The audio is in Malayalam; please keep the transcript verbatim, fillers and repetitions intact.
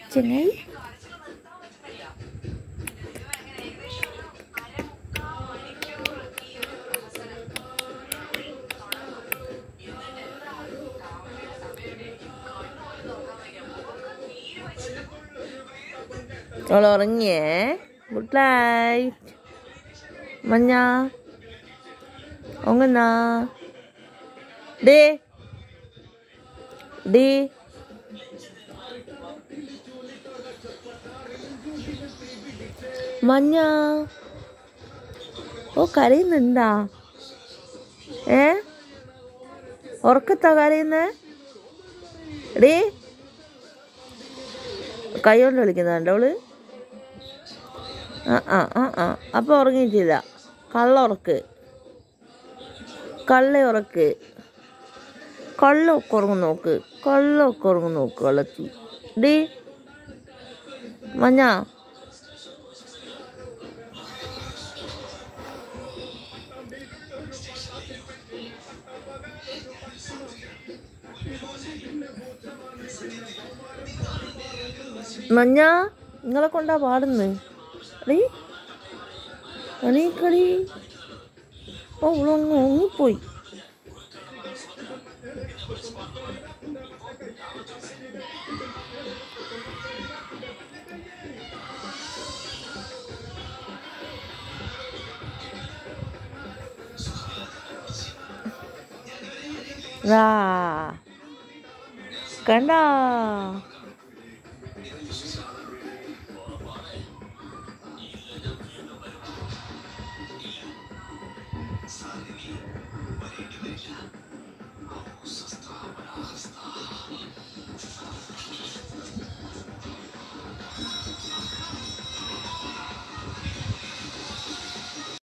ചെങ്ങായി അവൾ ഉറങ്ങിയേ. ഗുഡ് നൈറ്റ് മഞ്ഞ. ഒങ്ങന്നാ ഡേ ഡേ മഞ്ഞ. ഓ കരയുന്നുണ്ടാ? ഏ ഉറക്കത്താ കരയുന്നേ? ഡേ കൈ കൊണ്ട് വിളിക്കുന്നുണ്ടോ അവള്? ആ ആ ആ ആ അപ്പം ഉറങ്ങിയിട്ടില്ല. കള്ള ഉറക്ക്, കള്ള ഉറക്ക്. കള്ളൊക്കെ ഉറങ്ങും നോക്ക്, കള്ളൊക്കെ ഉറങ്ങും നോക്ക് കള്ളത്തി. ഡേ മഞ്ഞ. മഞ്ഞ നിങ്ങളെ കൊണ്ടാ പാടുന്നു. അടീ എണീക്കടി. ഓ ഉളങ്ങ് ഉങ്ങിപ്പോയി. കണ്ടാ